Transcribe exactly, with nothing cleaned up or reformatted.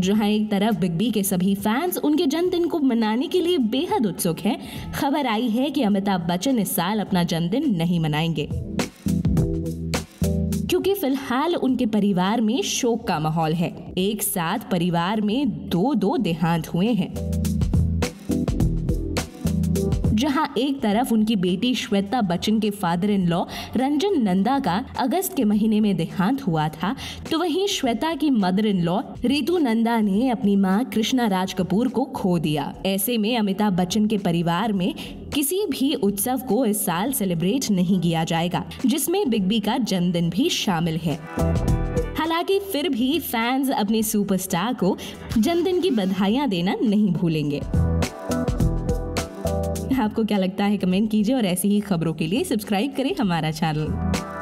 जहां एक तरफ बिग बी के सभी फैंस उनके जन्मदिन को मनाने के लिए बेहद उत्सुक हैं, खबर आई है कि अमिताभ बच्चन इस साल अपना जन्मदिन नहीं मनाएंगे क्योंकि फिलहाल उनके परिवार में शोक का माहौल है। एक साथ परिवार में दो दो देहांत हुए हैं। जहां एक तरफ उनकी बेटी श्वेता बच्चन के father in law Ranjan Nanda का अगस्त के महीने में देहांत हुआ था, तो वहीं श्वेता की mother in law Ritu Nanda ने अपनी मां कृष्णा राज कपूर को खो दिया। ऐसे में अमिताभ बच्चन के परिवार में किसी भी उत्सव को इस साल सेलिब्रेट नहीं किया जाएगा, जिसमें बिग बी का जन्मदिन भी शामिल है। हालांकि फिर भी फैंस अपने सुपरस्टार को जन्मदिन की बधाइयां देना नहीं भूलेंगे। आपको क्या लगता है कमेंट कीजिए और ऐसी ही खबरों के लिए सब्सक्राइब करें हमारा चैनल।